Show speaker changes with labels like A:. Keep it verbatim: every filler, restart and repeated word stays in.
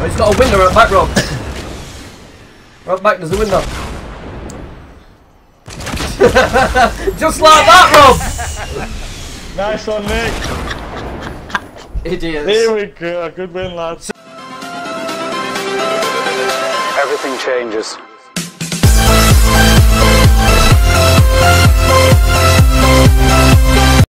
A: Oh, he's got a window at the back, Rob. Right back, there's a window. Just like that, Rob!
B: Nice one, Nick.
A: Idiots.
B: Here we go. Good win, lads.
C: Everything changes.